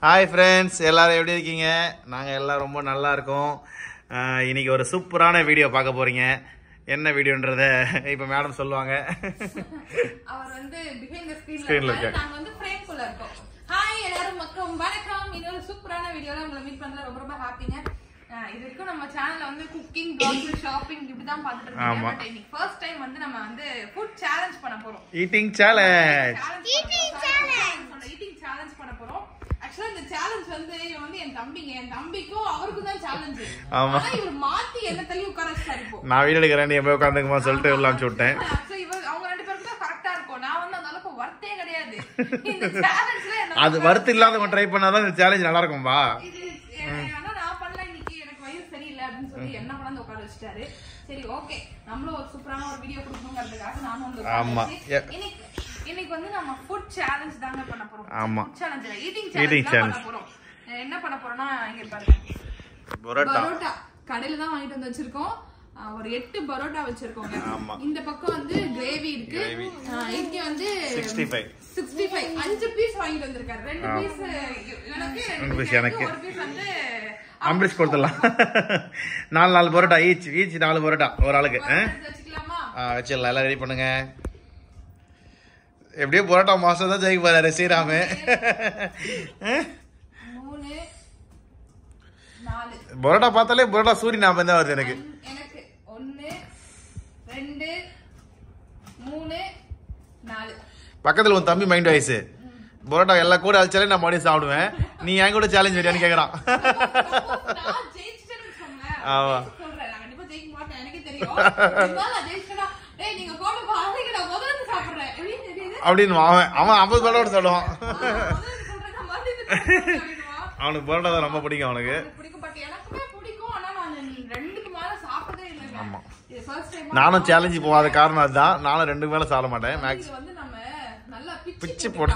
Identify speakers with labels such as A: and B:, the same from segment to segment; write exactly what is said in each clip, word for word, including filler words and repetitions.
A: Hi friends, எல்லாரும் எப்படி இருக்கீங்க? நாங்கள் எல்லாம் ரொம்ப நல்லா இருக்கோம். இன்னைக்கு ஒரு சூப்பரான வீடியோ பார்க்க போறீங்க. என்ன வீடியோன்றத இப்போ மேடம் சொல்லுவாங்க.
B: அவர் வந்து பிஹைண்ட் தி ஸ்கிரீன்ல
A: ஸ்கிரீன்ல
B: இருக்காங்க. நாங்க வந்து ஃப்ரேம் குள்ள இருக்கோம். ஹாய் எல்லாரும் மக்கள் வணக்கம். இது ஒரு சூப்பரான வீடியோல உங்களை மீட் பண்ணல ரொம்ப ரொம்ப ஹாப்பிங்க. இது வரைக்கும் நம்ம சேனல்ல வந்து குக்கிங், ப்ளாகிங், ஷாப்பிங் இப்படி தான் பார்த்துட்டு இருக்கோம். பட் இன்னைக்கு ஃபர்ஸ்ட் டைம் வந்து நம்ம வந்து ஃபுட் சேலஞ்ச் பண்ண போறோம்.
A: Eating challenge.
B: Eating challenge. Eating challenge பண்ண போறோம். ஆக்சுவலா இந்த சேலஞ்ச் வந்து இவன் வந்து என் தம்பிங்க, என் தம்பிக்கும் அவருக்கும் தான் சேலஞ்ச். ஆனா இவர் மாத்தி என்ன தள்ளி உட்கார வச்சாரு. இப்போ
A: நான் வீடியோ எடுக்கிறேன், நீ போய் உட்காந்துக்குமா சொல்லிட்டு உள்ள அனுப்பிச்சு விட்டேன்.
B: இவர் அவங்க ரெண்டு பேருக்கு தான் கரெக்டா இருக்கும். நான் வந்து அந்த அளவுக்கு வர்த்தே கிடையாது. இந்த சேலஞ்ச்ல
A: அது வர்த்து இல்லாதவங்க ட்ரை பண்ணாதான் இந்த சேலஞ்ச் நல்லா இருக்கும்பா.
B: ஆனா நான் பண்ணல, இன்னைக்கு எனக்கு வயிறு சரியில்லை அப்படின்னு சொல்லி என்ன பண்ணாந்து உட்கார வச்சுட்டாரு. சரி ஓகே, நம்மளும் ஒரு சூப்பரான ஒரு வீடியோ கொடுக்கணுங்கிறதுக்காக நானும் வந்து
A: ஆமா.
B: இன்னைக்கு இன்னைக்கு வந்து நம்ம ஃபுட் சேலஞ்ச் தாங்க பண்ண போறோம்.
A: ஆமா,
B: சேலஞ்ச் இல்ல, ஈட்டிங் சேலஞ்ச் பண்ண போறோம். என்ன பண்ண போறோம்னா இங்க பாருங்க,
A: பரோட்டா.
B: பரோட்டா கடையில தான் வாங்கிட்டு வந்து வச்சிருக்கோம். ஒரு எட்டு பரோட்டா வச்சிருக்கோங்க. இந்த பக்கம் வந்து கிரேவி இருக்கு. இங்க வந்து அறுபத்தி ஐந்து அஞ்சு பீஸ் வாங்கிட்டு வந்திருக்காரு. ரெண்டு பீஸ் எனக்கு, ரெண்டு பீஸ் எனக்கு, ஒரு பீஸ் வந்து
A: அம்பரீஷ் கொடுத்துடலாம். நாலு நாலு பரோட்டா ஈச் ஈச் நாலு பரோட்டா ஒரு ஆளுக்கு
B: வச்சுக்கலாமா?
A: வச்சிடலாம். எல்லாம் ரெடி பண்ணுங்க. எப்படியோ பரோட்டா மாசம் தான் ஜெயிக்க போறாரு ஸ்ரீராமு.
B: மூணு நாலு
A: பரோட்டா பார்த்தாலே பரோட்டா சூரிய ஞாபகம் தான் வருது எனக்கு.
B: எனக்கு ஒன்னு ரெண்டு மூணு நாலு.
A: பக்கத்துல உன் தம்பி மைண்ட் வாய்ஸ், பரோட்டா எல்லா கூட அழிச்சாலே நான் மறுபடியும் சாப்பிடுவேன். நீ என் கூட சேலஞ்ச் வரியான்னு கேக்குறான். ஆமா, அப்படின்னு அவன் அவன் ஐம்பது பரோட்டா சொல்லுவான். அவனுக்கு பரோட்டா தான் ரொம்ப பிடிக்கும். அவனுக்கு நானும் சேலஞ்சு போகாத காரணம் அதுதான். நானும் ரெண்டு மேல சாப்பிட மாட்டேன். மேக்ஸ் பிச்சு போட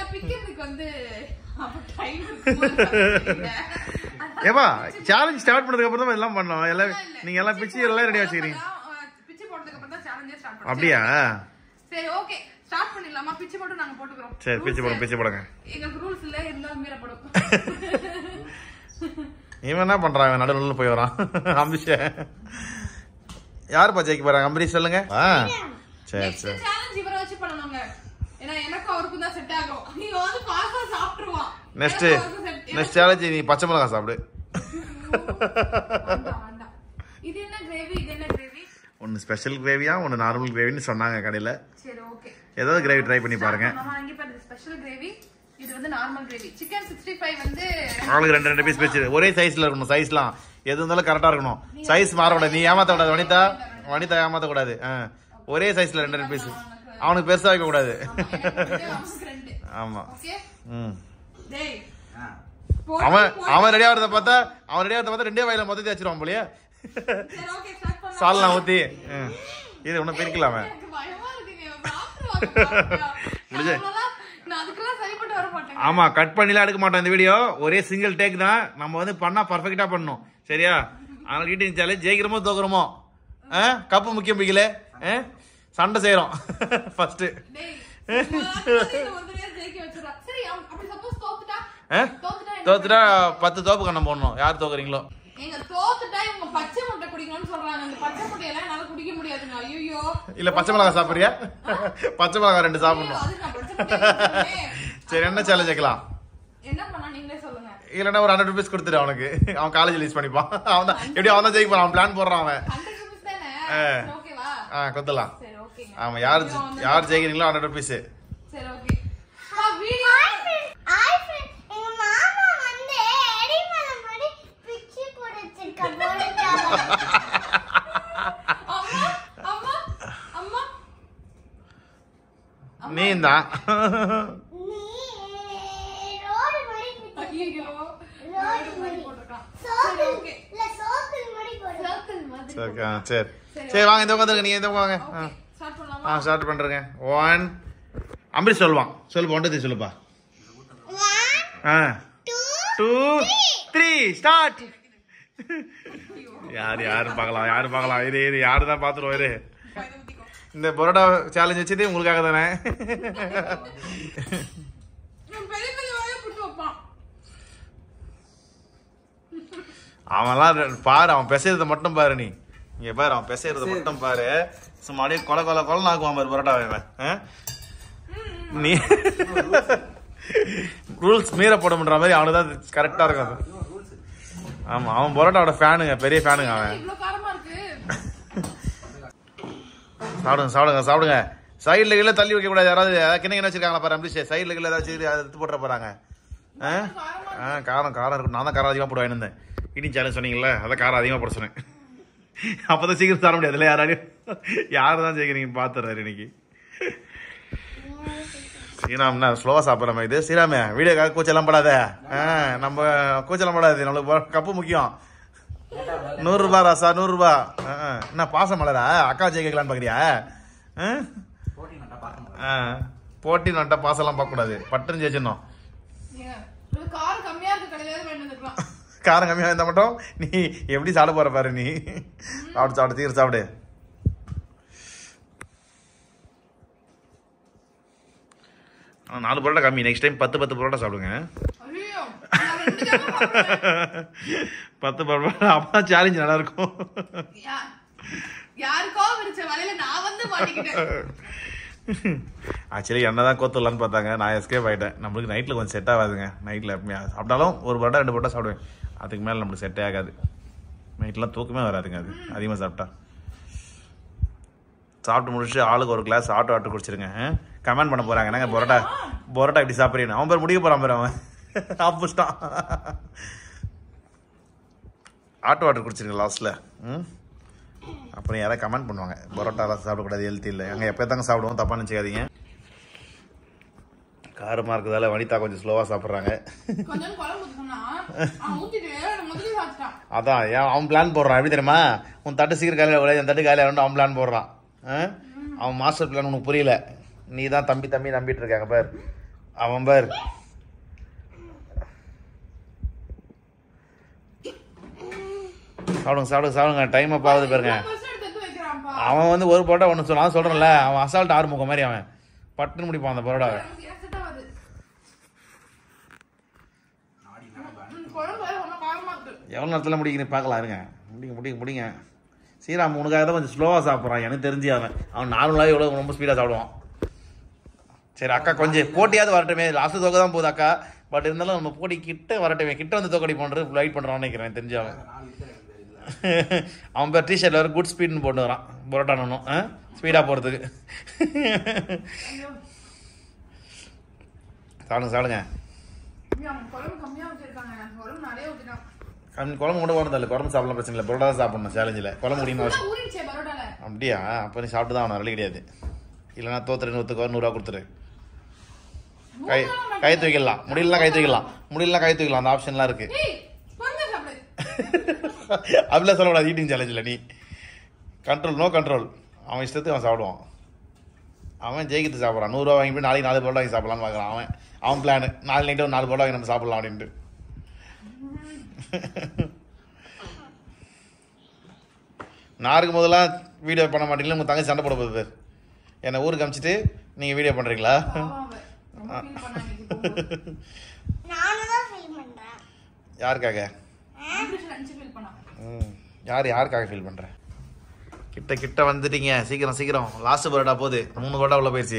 A: ஏமா சேலஞ்ச் ஸ்டார்ட் பண்ணதுக்கு அப்புறம் தான் எல்லாம் பண்ணோம். எல்லாம் நீங்க எல்லாம் பிச்சு எல்லாம் ரெடியா வச்சுக்கிறீங்க. அப்படியா?
B: சரி ஓகே, ஸ்டார்ட் பண்ணிடலாமா? பிச்சு போட்டு நாங்க போட்டுக்கிறோம்.
A: சரி, பிச்சு போடுங்க, பிச்சு போடுங்க.
B: எங்களுக்கு ரூல்ஸ் இல்ல, இருந்தாலும் மீறப்படும்.
A: இவன் என்ன பண்றான்? நடுவுல போய் வரான். அம்பரீஷ் யாருப்பா ஜெயிக்க போறாங்க? அம்பரீஷ் சொல்லுங்க. சரி சரி,
B: சேலஞ்ச் இவரை வச்சு பண்ணனுங்க. ஏன்னா எனக்கு அவருக்கும் தான் செட் ஆகும். நீங்க வந்து பாஸ்தா சாப்பிட்டுருவான்.
A: நெக்ஸ்ட் நெக்ஸ்ட் சேலஞ்ச் நீ பச்சை மிளகாய் சாப்பிடு.
B: இது என்ன கிரேவி? இது என்ன கிரேவி?
A: ஒன்னு ஸ்பெஷல் கிரேவியா, ஒன்னு நார்மல் கிரேவின்னு சொன்னாங்க கடையில.
B: சரி ஓகே,
A: ஏதாவது கிரேவி ட்ரை பண்ணி பாருங்க.
B: நம்ம அங்க பாருங்க, ஸ்பெஷல் கிரேவி. இது வந்து நார்மல் கிரேவி. சிக்கன் அறுபத்தி ஐந்து வந்து
A: ஆளுக்கு ரெண்டு ரெண்டு பீஸ் வச்சு ஒரே சைஸ்ல இருக்கணும். சைஸ்லாம் எது இருந்தாலும் கரெக்டா இருக்கணும். சைஸ் மாறக்கூடாது. நீ ஏமாத்த கூடாது வனிதா. வனிதா ஏமாத்த கூடாது. ஒரே சைஸ்ல ரெண்டு ரெண்டு பீஸ். அவனுக்கு பெருசா வைக்க கூடாது. ஆமா. ம், அவன் அவன் ரெடியா வரத பார்த்தா அவன் ரெடியா வரத பார்த்தா ரெண்டே வாயில மொத்தத்தை வச்சிருவான் போலயே. சால்னா ஊத்தி இது ஒன்னும் பிரிக்கலாம முடிஞ்சு. ஆமா, கட் பண்ணிலாம் எடுக்க மாட்டோம் இந்த வீடியோ. ஒரே சிங்கிள் டேக் தான். நம்ம வந்து பண்ணா பர்ஃபெக்டா பண்ணணும். சரியா? அதனால ஈட்டிங் சேலஞ்ச் ஜெயிக்கிறோமோ தோக்குறோமோ கப்பு முக்கியம். பிடிக்கல சண்டை செய்யறோம் ஃபர்ஸ்ட். தோத்துட்டா பத்து தோப்பு கண்ணம் போடணும். யார் தோக்குறீங்களோ. இல்ல பச்சை மிளகாய் சாப்பிடுறியா? பச்சை மிளகாய் ரெண்டு சாப்பிடணும். சரி, என்ன சேலஞ்ச் வைக்கலாம்? இல்லன்னா ஒரு ஹண்ட்ரட் ருபீஸ் கொடுத்துரு அவனுக்கு. அவன் காலேஜ் யூஸ் பண்ணிப்பான். அவன் தான் எப்படி அவன் தான் ஜெயிப்பான். அவன் பிளான் போடுறான் அவன். ஆ கொத்தலாம். ஆமா, யார் யார் ஜெயிக்கிறீங்களோ ஹண்ட்ரட் ருபீஸ். நீ தான் சரி சரி, வாங்க இந்த உட்காந்துருங்க. நீங்க இந்த வாங்க. ஆ ஸ்டார்ட் பண்றேங்க. ஒன் அம்பரீஷ் சொல்லுவான். சொல்லுப்பா, ஒன்று சொல்லுப்பா. ஆ டூ த்ரீ ஸ்டார்ட். யார் யாரு பார்க்கலாம், யாரு பார்க்கலாம். இது இது யாரு தான் பார்த்துருவோம். இது இந்த பரோட்டா சேலஞ்ச் வச்சதே உங்களுக்காக தானே. அவன்லாம் பாரு, அவன் பிசைறத மட்டும் பாரு நீ. இங்க பாரு, அவன் பிசைறத மட்டும் பாரு. சும்மா அப்படியே கொலை கொலை கொலை ஆக்குவான் பாரு பரோட்டா. நீ ரூல்ஸ் மீற போட முடிற மாதிரி அவனுக்கு தான் கரெக்டா இருக்கும். ஆமா, அவன் பரோட்டாவோட ஃபேனுங்க, பெரிய ஃபேனுங்க அவன். சாப்பிடுங்க சாப்பிடுங்க சாப்பிடுங்க. சைடுல கீழே தள்ளி வைக்க கூடாது. யாராவது கிணங்க என்ன வச்சிருக்காங்களா பாரு அம்பிஷே, சைடுல கீழே ஏதாச்சும் எடுத்து போட்டுற போறாங்க. ஆ காரம் காரம் இருக்கும். நான் தான் காரம் அதிகமாக போடுவேன் இருந்தேன். இனி சேலஞ்ச் சொன்னீங்கல்ல, அதான் காரம் அதிகமாக போட சொன்னேன். அப்பதான் சீக்கிரம் தர முடியாதுல்ல, யாராலையும். யாரு தான் ஜெயிக்கிறீங்கன்னு பாத்துறாரு இன்னைக்கு. சீராம்னா ஸ்லோவா சாப்பிட்ற இது. சீராமே வீடியோக்காக கூச்சலாம் படாத. நம்ம கூச்சலாம் படாது, நம்மளுக்கு கப்பு முக்கியம். நூறு ரூபா ராசா, நூறு ரூபா. என்ன பாசம் மலரா? அக்கா ஜெயிக்கலான்னு பாக்குறியா? போட்டி நட்டா பாசெல்லாம் பார்க்க கூடாது, பட்டுன்னு ஜெயிச்சிடணும். காரம் கம்மியா இருந்தா மட்டும் நீ எப்படி சாப்பிட போற பாரு. நீ சாப்பிடு சாப்பிடு தீர் சாப்பிடு. நாலு பரோட்டா கம்மி. நெக்ஸ்ட் டைம் பத்து பத்து பரோட்டா சாப்பிடுங்க. பத்து பரோட்டா அப்பதான் சேலஞ்ச் நல்லா இருக்கும். ஆக்சுவலி என்னதான் கோத்துலான்னு பார்த்தாங்க, நான் எஸ்கேப் ஆகிட்டேன். நம்மளுக்கு நைட்டில் கொஞ்சம் செட் ஆகாதுங்க. நைட்டில் எப்பவுமே சாப்பிட்டாலும் ஒரு பரோட்டா ரெண்டு பரோட்டா சாப்பிடுவேன், அதுக்கு மேலே நம்மளுக்கு செட்டே ஆகாது. நைட்லாம் தூக்கமே வராதுங்க அது அதிகமாக சாப்பிட்டா. சாப்பிட்டு முடிச்சு ஆளுக்கு ஒரு கிளாஸ் ஆட்டோ ஆட்டு குடிச்சிருங்க. கமெண்ட் பண்ண போறாங்க, என்னங்க பரோட்டா பரோட்டா இப்படி சாப்பிட்றீங்க. அவன் பேர் முடிக்க போறான் பேர், அவன் ஆப்போசிட்டான். ஆட்டோ ஆட்டு குடிச்சிருங்க லாஸ்ட்ல. ம் அப்புறம் யாராவது கமெண்ட் பண்ணுவாங்க பரோட்டாலாம் சாப்பிடக்கூடாது, ஹெல்த்தி இல்லை. அங்கே எப்போ தாங்க சாப்பிடுவோம், தப்பா நினச்சிக்காதீங்க. காரமாக இருக்கிறதால வனிதா கொஞ்சம் ஸ்லோவாக சாப்பிட்றாங்க. அதான் ஏன் அவன் பிளான் போடுறான் எப்படி தெரியுமா? உன் தட்டு சீக்கிரம் காலையில் என் தட்டு காலையில் அவன் பிளான் போடுறான். அவன் மாஸ்டர் பிளான் உனக்கு புரியல. நீ தான் தம்பி தம்பி நம்பிட்டு இருக்காங்க பார். அவன் பார் சாப்பிடுங்க சாப்பிடுங்க சாப்பிடுங்க. டைம் அப் ஆகுது பாருங்க. அவன் வந்து ஒரு பரோட்டா ஒன்று சொன்னான் சொல்றேன்ல, அவன் அசால்ட் ஆறு முகம் மாதிரி அவன் பட்டுன்னு முடிப்பான் அந்த பரோட்டாவை. எவ்வளோ நேரத்தில் முடிக்கிறீங்க பார்க்கலாம் இருங்க. முடிங்க முடிங்க முடிங்க. சீராம் உனக்காக தான் கொஞ்சம் ஸ்லோவாக சாப்பிட்றான் எனக்கு தெரிஞ்சு. அவன் அவன் நார்மலாக எவ்வளோ ரொம்ப ஸ்பீடாக சாப்பிடுவான். சரி அக்கா கொஞ்சம் போட்டியாவது வரட்டுமே. லாஸ்ட்டு தோக்க தான் போகுது அக்கா, பட் இருந்தாலும் நம்ம போட்டி கிட்ட வரட்டுமே. கிட்ட வந்து தோக்கடி பண்ணுறது லைட் பண்ணுறான்னு நினைக்கிறேன் தெரிஞ்சு. அவன் அவன் பேர் டிஷர்ட்ல வர குட் ஸ்பீட்னு போட்டு வரான் பரோட்டா ஒன்றும் ஸ்பீடாக போகிறதுக்கு. சாப்பிடுங்க சாப்பிடுங்க. குழம்பு கூட போனது இல்லை, குழம்பு சாப்பிடலாம் பிரச்சனை இல்லை, பரோட்டா தான் சாப்பிடணும் சேலஞ்சில். குழம்பு முடியுமா? அப்படியா? அப்போ நீ சாப்பிட்டு தான் அவனை வழி கிடையாது. இல்லைன்னா தோத்துரு நூற்றுக்கு நூறுரூவா கொடுத்துரு. கை கை தூக்கிடலாம், முடியலாம் கை தூக்கிடலாம், முடியலாம் கை தூக்கிடலாம். அந்த ஆப்ஷன்லாம் இருக்கு. அப்படிலாம் சொல்லக்கூடாது ஈட்டிங் சேலஞ்சில். நீ கண்ட்ரோல், நோ கண்ட்ரோல். அவன் இஷ்டத்துக்கு அவன் சாப்பிடுவான். அவன் ஜெயிக்கிட்டு சாப்பிட்றான். நூறுரூவா வாங்கி போய் நாளைக்கு நாலு பரோட்டா வாங்கி சாப்பிடலான்னு பார்க்குறான். அவன் அவன் பிளான் நாலு நைட்டு ஒரு நாலு பரோட்டா வாங்கி நம்ம சாப்பிடலாம் அப்படின்ட்டு. நான் இருக்கும் போதெல்லாம் வீடியோ பண்ண மாட்டீங்களா? உங்கள் தங்கச்சி சண்டை போட போகுது பேர். என்னை ஊருக்கு அமிச்சிட்டு நீங்கள் வீடியோ பண்ணுறீங்களா? யாருக்காக? ம் யார் யாருக்காக ஃபீல் பண்ணுற? கிட்ட கிட்ட வந்துட்டீங்க. சீக்கிரம் சீக்கிரம். லாஸ்ட் பரோட்டா போகுது. மூணு பரோட்டா உள்ள போயிடுச்சு.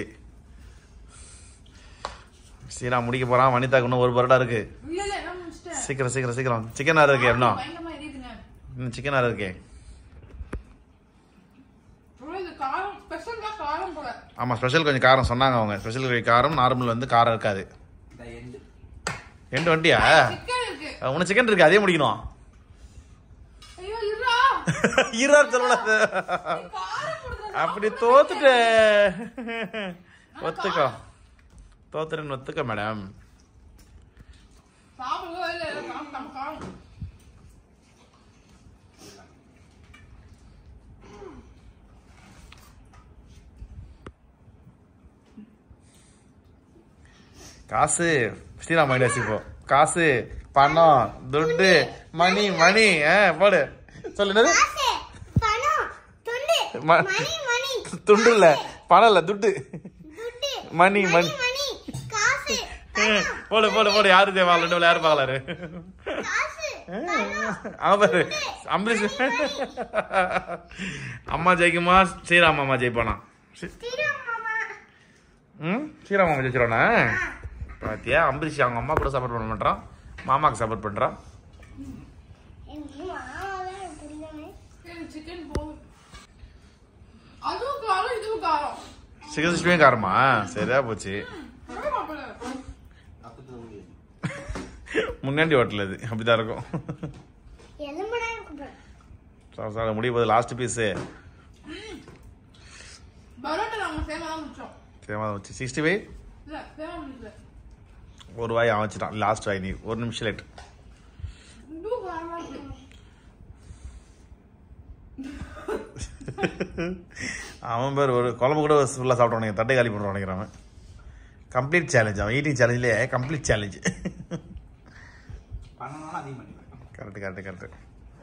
A: சீரா முடிக்க போகிறான். வனிதாக்கு இன்னும் ஒரு பரோட்டா இருக்கு. சீக்கிரம் சீக்கிரம் சீக்கிரம். சிக்கன் ஆறு இருக்கே இன்னும் இன்னும் சிக்கன் ஆறு இருக்கே. ஆமாம் ஸ்பெஷல் கொஞ்சம் காரம் சொன்னாங்க அவங்க. ஸ்பெஷல் கொஞ்சம் காரம், நார்மல் வந்து காரம் இருக்காது. எண்டு வண்டியா உனக்கு சிக்கன் இருக்கு, அதே முடிக்கணும். அப்படி தோத்துட்ட ஒத்துக்கோ, தோத்துறேன்னு ஒத்துக்க மேடம். காசு ஸ்ரீராம் மைண்ட் வச்சுப்போ. காசு பணம் துட்டு மணி மணி போடு. சொல்லு. துண்டு இல்ல, பணம் இல்ல, துட்டு. மணி மணி போடு போடு போடு யாரு தேவா ரெண்டு யாரு பாக்கலாரு அவரு அம்பரீஷ் அம்மா ஜெயிக்குமா ஸ்ரீராம் அம்மா ஜெயிப்பானா ம் ஸ்ரீராம் அம்மா ஜெயிச்சிருவானா பாத்தியா அம்பரீஷ் அவங்க அம்மா கூட சப்போர்ட் பண்ண மாட்டான் மாமாக்கு சப்போர்ட் பண்றான் சிக்கன் சிக்ஸ்டி காரமா சரியா போச்சு முன்னாடி ஹோட்டல் அது அப்படிதான் இருக்கும் முடிய போகுது லாஸ்ட் பீஸ் சிக்ஸ்டி ஃபைவ் ஒரு வாய் அவன் வச்சுட்டான் லாஸ்ட் வாய் நீ ஒரு நிமிஷம் லேட் அவன் பேர் ஒரு குழம்பு கூட ஃபுல்லாக சாப்பிட்டவனுங்க தட்டை காலி பண்ணுறான் நினைக்கிறான் அவன் கம்ப்ளீட் சேலஞ்ச் அவன் ஈட்டிங் சேலஞ்சிலே complete challenge correct correct correct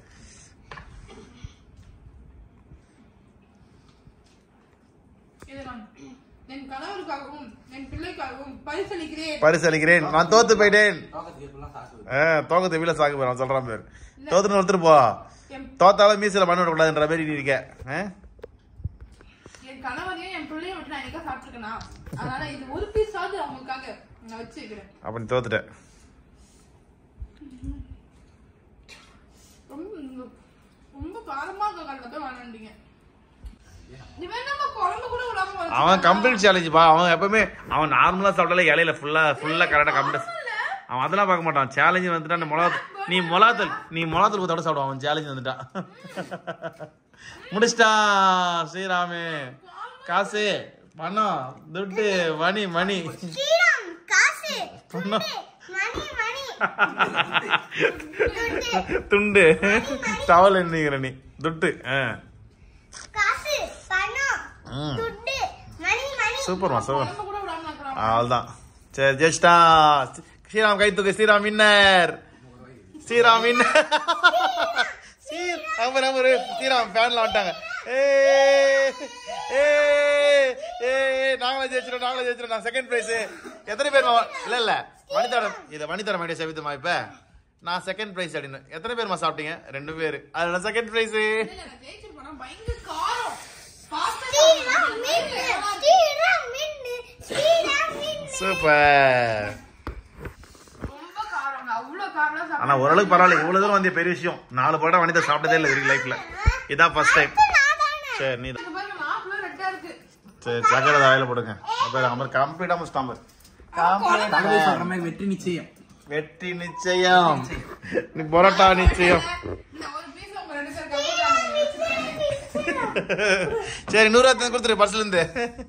A: பரிசளிக்கிறேன் நான் தோத்து போயிட்டேன் தோக்கத்தை வீல சாக்கு போறான் சொல்றான் பேர் தோத்துன்னு ஒருத்தர் போ தோத்தாலும் மீசில பண்ண விடக்கூடாதுன்ற மாதிரி நீ இருக்க அப்ப நீ தோத்துட்ட அவன் கம்ப்ளீட் சேலஞ்ச் பா அவன் எப்பவுமே அவன் நார்மலா சாப்பிட்டாலே இலையில ஃபுல்லா ஃபுல்லா கரெக்டா கம்ப்ளீட் அவன் அதெல்லாம் பார்க்க மாட்டான் சேலஞ்சு வந்துட்டா மொளா நீ மொளாத்தல் நீ மொளாத்தல் ஊத்தோட சாப்பிடுவான் அவன் சேலஞ்சு வந்துட்டான் முடிச்சிட்டா ஸ்ரீராமே காசு பணம் துட்டு மணி மணி பணம் துண்டு டவல் என்னங்கிற நீ துட்டு சூப்பர்மா சூப்பர் அவ்வளவுதான் சரி ஜெயிச்சிட்டா ஸ்ரீராம் கை தூக்கு ஸ்ரீராம் வின்னர் ஸ்ரீராம் வின்னர் ஸ்ரீராம் ஃபேன்ல வந்துட்டாங்க நாங்களே ஜெயிச்சிடும் நாங்களே ஜெயிச்சிடும் நான் செகண்ட் பிரைஸ் எத்தனை பேர் இல்ல இல்ல மணித்தரம் இதை மணித்தரம் வேண்டிய சவிதமா இப்ப நான் செகண்ட் பிரைஸ் அப்படின்னு எத்தனை பேருமா சாப்பிட்டீங்க ரெண்டு பேரு அதோட செகண்ட் பிரைஸ் சூப்பர் ஆனா ஓரளவுக்கு பரவாயில்ல இவ்வளவு தூரம் வந்து பெரிய விஷயம் நாலு பரோட்டா வனிதா சாப்பிட்டதே இல்லை இருக்கு லைஃப்ல இதான் ஃபர்ஸ்ட் டைம் சரி நீ சரி சக்கரை வாயில போடுங்க கம்ப்ளீட்டா முடிச்சிட்டாம வெற்றி நிச்சயம் வெற்றி நிச்சயம் நீ பரோட்டா நிச்சயம் சரி நூறு கொடுத்துரு பர்ஸ்ல இருந்து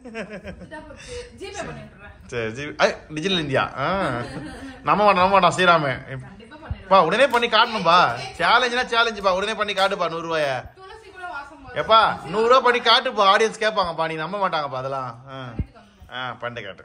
A: சரி ஜி டிஜிட்டல் இந்தியா நம்ம மாட்டோம் நம்ம மாட்டோம் ஸ்ரீராமே பா உடனே பண்ணி காட்டணும்பா சேலஞ்சுனா சேலஞ்சுப்பா உடனே பண்ணி காட்டுப்பா நூறு ரூபாய எப்பா நூறு ரூபா பண்ணி காட்டுப்பா ஆடியன்ஸ் கேட்பாங்கப்பா நீ நம்ப மாட்டாங்கப்பா அதெல்லாம் ஆ பண்ணி காட்டு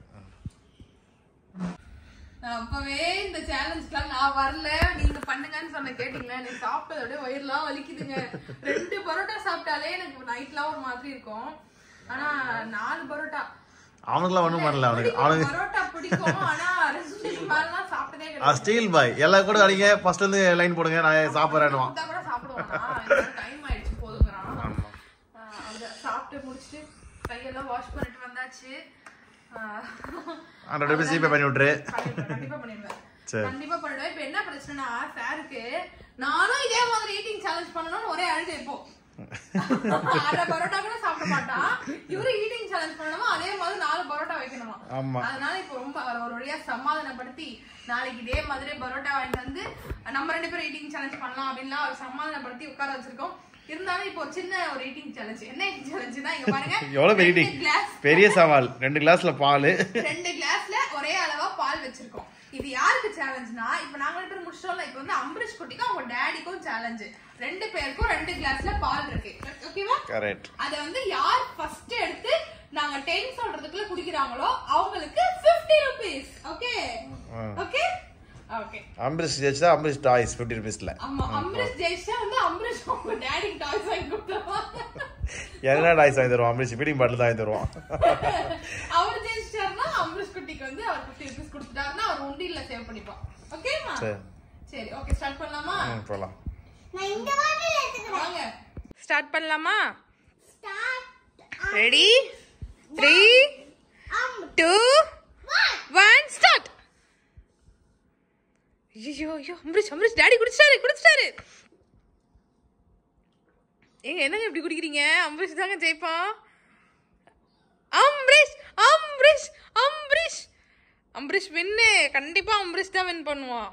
B: அப்பவே இந்த சேலஞ்சுக்குலாம் நான் வரல நீங்க பண்ணுங்கன்னு சொன்ன கேட்டீங்களா எனக்கு சாப்பிட்டதோட வயிறுலாம் வலிக்குதுங்க ரெண்டு பரோட்டா சாப்பிட்டாலே எனக்கு நைட்லாம் ஒரு மாதிரி இருக்கும் ஆனா நாலு பரோட்டா
A: அவனுக்குலாம் ஒண்ணும் பண்ணல அவனுக்கு அவனுக்கு
B: பரோட்டா பிடிக்கும் ஆனா ரெண்டு மேலாம் சாப்பிட்டதே
A: கிடையாது ஸ்டீல் பாய் எல்லாம் கூட அடிங்க ஃபர்ஸ்ட் இருந்து லைன் போடுங்க நான் சாப்பிடுறேன்னுவான்
B: கூட சாப்பிடுவானா டைம் ஆயிடுச்சு போதுங்கறான் அத சாப்பிட்டு முடிச்சிட்டு கையெல்லாம் வாஷ் பண்ணிட்டு வந்தாச்சு
A: ஹண்ட்ரட் ருபீஸ் ஜிபே பண்ணி விட்டுரு
B: கண்டிப்பா பண்ணிடுவேன் கண்டிப்பா பண்ணிடுவேன் இப்ப என்ன பிரச்சனைனா சாருக்கு நானும் இதே மாதிரி ஈட்டிங் சேலஞ்ச் பண்ணணும்னு ஒரே அழுது இப்போ அரை பரோட்டா கூட சாப்பிட மாட்டான் இவரு ஈட்டிங் சேலஞ்ச் பண்ணணுமா அதே மாதிரி நாலு பரோட்டா வைக்கணுமா அதனால இப்ப ரொம்ப ஒரு வழியா சமாதானப்படுத்தி நாளைக்கு இதே மாதிரி பரோட்டா வாங்கிட்டு வந்து நம்ம ரெண்டு பேரும் ஈட்டிங் சேலஞ்ச் பண்ணலாம் அப்படின்னா அவர் சமாதானப்படுத்தி உட்கார வச்சிருக்கோம் இருந்தாலும் இப்போ சின்ன ஒரு ஈட்டிங் சேலஞ்ச் என்ன ஈட்டிங் சேலஞ்சுனா இங்க பாருங்க
A: எவ்வளவு பெரிய பெரிய சவால் ரெண்டு கிளாஸ்ல பால்
B: ரெண்டு கிளாஸ்ல ஒரே அளவா பால் வச்சிருக்கோம் இது யாருக்கு சேலஞ்ச்னா இப்போ நாங்க ரெண்டு பேரும் முடிச்சோம்ல இப்போ வந்து அம்பரீஷ் குட்டிக்கும் அவங்க டாடிக்கும் சேலஞ்ச் ரெண்டு பேருக்கும் ரெண்டு கிளாஸ்ல பால் இருக்கு ஓகேவா
A: கரெக்ட்
B: அத வந்து யார் ஃபர்ஸ்ட் எடுத்து நாங்க டென் சொல்றதுக்குள்ள குடிக்குறாங்களோ அவங்களுக்கு fifty rupees okay okay okay
A: Ambareesh ஜெயிச்சா அம்பரீஷ் டாய்ஸ் fifty rupeesல
B: ஆமா அம்பரீஷ் ஜெயிச்சா வந்து அம்பரீஷ் அவங்க டாடிக்கு டாய்ஸ் வாங்கி கொடுத்துருவாங்க
A: என்ன டாய்ஸ் வாங்கி தருவான் அம்பரீஷ் ஃபீடிங் பாட்டில் தான் வாங்கி தருவான்
B: அவர் ஜெயிச்சாருன்னா அம்பரீஷ் குட்டிக்கு வந்து அவர் fifty rupees கொடுத்துட்டாருன்னா அவர் உண்டியல்ல சேவ் பண்ணிப்போம். ஓகேமா?
A: சரி.
B: சரி, ஓகே ஸ்டார்ட் பண்ணலாமா?
A: ம் போலாம்.
C: நான் இந்த வாட்டி எடுத்துக்கிறேன்.
B: வாங்க. ஸ்டார்ட் பண்ணலாமா?
C: Start.
B: Ready? three two one start. ஐயோ ஐயோ அம்ரிஷ் அம்ரிஷ் டாடி குடிச்சிட்டாரு குடிச்சிட்டாரு. ஏங்க என்னங்க இப்படி குடிக்கிறீங்க? அம்ரிஷ் தாங்க ஜெயிப்பான். அம்ரிஷ் அம்ரிஷ் அம்ரிஷ் அம்ரிஷ் வின்னு. கண்டிப்பா அம்ரிஷ் தான் வின் பண்ணுவான்.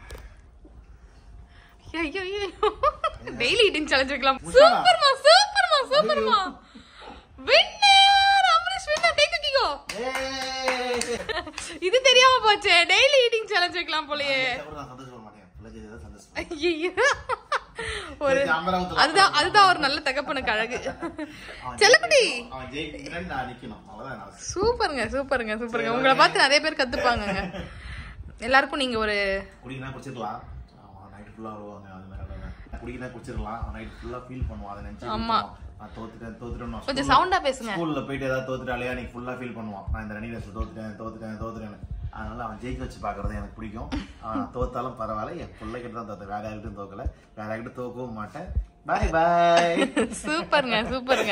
B: ஐயோ ஐயோ டெய்லி ஈட்டிங் சேலஞ்ச் வைக்கலாம். சூப்பர்மா சூப்பர்மா சூப்பர்மா. Winner Amrish winner. டேக் தூக்கிக்கோ. இது தெரியாம போச்சே. டெய்லி ஈட்டிங் சேலஞ்ச் வைக்கலாம் போலயே. ஐயோ ஒரு அதுதான் அதுதான் ஒரு நல்ல தகப்பனுக்கு அழகு. செல்லக்குட்டி சூப்பருங்க சூப்பருங்க சூப்பருங்க. உங்களை பார்த்து நிறைய பேர் கத்துப்பாங்க. எல்லாருக்கும் நீங்க ஒரு
A: குடிக்கனா குடிச்சிடலாம். நைட் ஃபுல்லா வருவாங்க. அது மாதிரி குடிக்கனா குடிச்சிடலாம். நைட் ஃபுல்லா ஃபீல் பண்ணுவான். அதை நினைச்சு
B: ஆமா
A: நான் தோத்துட்டேன் தோத்துட்டேன்.
B: கொஞ்சம் சவுண்டா பேசுங்க.
A: ஸ்கூல்ல போயிட்டு ஏதாவது தோத்துட்டாலே நீ ஃபுல்லா ஃபீல் பண்ணுவான். நான் இந்த ரன்னிங் தோத்துட்டேன் தோத்துட்டேன் தோத்துட்டேன். அதனால அவன் ஜெயிக்க வச்சு பாக்குறது எனக்கு பிடிக்கும். அவன் தோத்தாலும் பரவாயில்ல. என் பிள்ளைகிட்ட தான் தோத்த. வேற யார்கிட்டும் தோக்கல. வேற யார்கிட்டும் தோக்கவும் மாட்டேன். பாய் பாய்.
B: சூப்பருங்க சூப்பருங்க.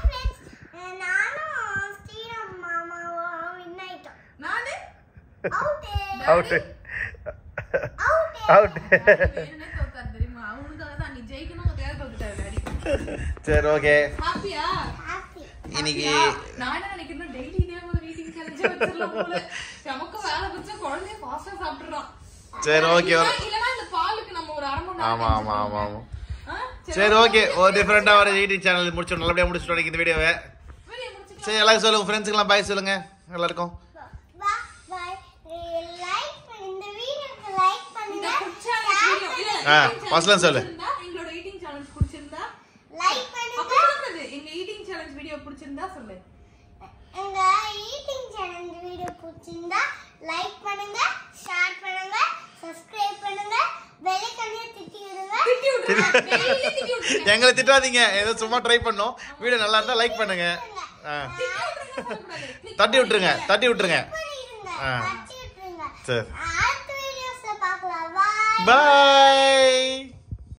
C: நானும் ஸ்ரீராம் மாமாவும் வின் ஆயிட்டோம்.
B: நானு
C: அவுட்
A: அவுட்
C: அவுட்
A: அவுட்.
B: என்ன தோத்தார் தெரியுமா? அவனுக்காக தான் நீ ஜெயிக்கணும்ங்கறதுக்காக தோத்துட்டாரு டாடி.
A: சரி ஓகே.
B: ஹாப்பியா?
C: ஹாப்பி.
A: இன்னைக்கு
B: நானே நினைக்கிறேன் டெய்லி இதே மாதிரி ஈட்டிங் சேலஞ்ச் வச்சிரலாம் போல. நமக்கு வேலை வச்சா குழந்தைய ஃபாஸ்டா சாப்பிடுறான்.
A: சரி ஓகே.
B: இல்லனா இந்த பாலுக்கு நம்ம ஒரு அரை மணி நேரம்.
A: ஆமா ஆமா ஆமா ஆமா. சரி ஓகே. ஒரு டிஃபரெண்டா ஒரு ஈட்டிங் சேனல் முடிச்சு நல்லபடியா முடிச்சுட்டு இந்த வீடியோவை. சரி எல்லாரும் சொல்லுங்க. ஃப்ரெண்ட்ஸ்க்குலாம் பாய் சொல்லுங்க எல்லாருக்கும்.
C: பை லைக் இந்த வீடியோக்கு லைக் பண்ணுங்க.
A: ஆ ஃபர்ஸ்ட்ல சொல்லு.
B: எங்களோட ஈட்டிங் சேலஞ்ச் பிடிச்சிருந்தா
C: லைக் பண்ணுங்க.
B: அப்ப எங்க ஈட்டிங் சேலஞ்ச் வீடியோ பிடிச்சிருந்தா சொல்லு.
C: எங்க ஈட்டிங் சேலஞ்ச் வீடியோ பிடிச்சிருந்தா லைக் பண்ணுங்க, ஷேர் பண்ணுங்க, சப்ஸ்கிரைப் பண்ணுங்க, பெல் ஐகானை தட்டி விடுங்க.
B: திட்டி விடுங்க. டெய்லி திட்டி விடுங்க.
A: எங்களை திட்டாதீங்க. ஏதோ சும்மா ட்ரை பண்ணோம். வீடியோ நல்லா இருந்தா லைக் பண்ணுங்க. தட்டி விட்டுருங்க தட்டி விட்டுருங்க.
C: தட்டி விட்டுருங்க.
A: சரி
C: அடுத்த வீடியோஸ்ல பார்க்கலாம். பை.
A: பாய்.